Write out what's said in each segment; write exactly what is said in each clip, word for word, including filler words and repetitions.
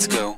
Let's go.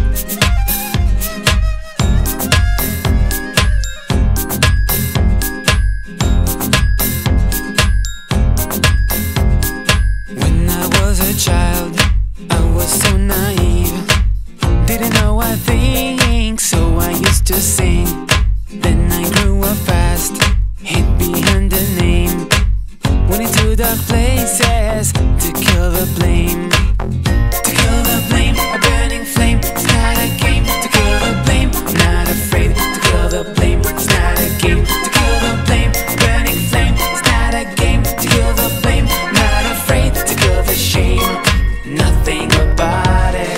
When I was a child, I was so naive. Didn't know what things, so I used to sing. Then I grew up fast, hid behind the name. Went into dark places to kill the blame. To kill the blame, a burning flame. It's not a game. To kill the blame, I'm not afraid. To kill the blame, it's not a game. To kill the blame, a burning flame. It's not a game. To kill the blame, I'm not afraid. To kill the shame, nothing about it.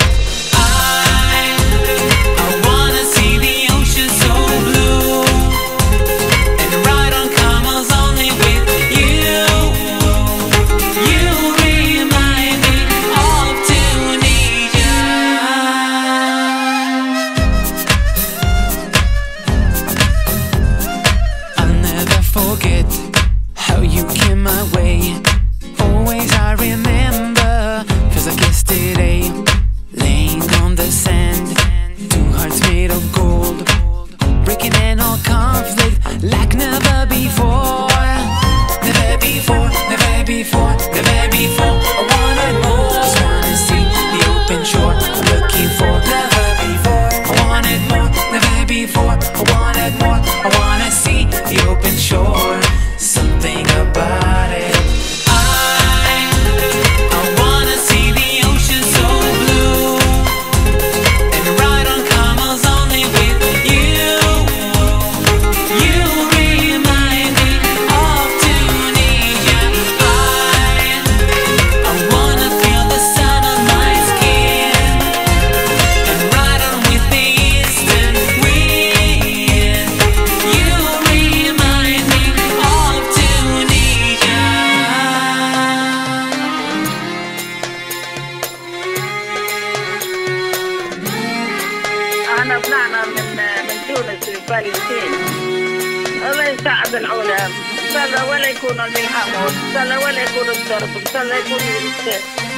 Forget how you came my way. Always I remember, cause I guess today, laying on the sand, two hearts made of gold, breaking in all conflict like never before. Never before, never before, never before. I wanted more, just wanna see the open shore I'm looking for. Never before, I wanted more, never before. I wanted more, I wanna see the open shore. Something about it. I, I wanna see the ocean so blue, and ride on camels only with you. You remind me of Tunisia. I, I wanna feel the sun on my skin, and ride on with the eastern wind. You remind me of Tunisia. أنا طلعنا من من تونس لفلسطين. الله يساعد العالم، إن شاء الله ولا يكون الملحمات، إن شاء الله ولا يكون الضرب، إن شاء الله يكون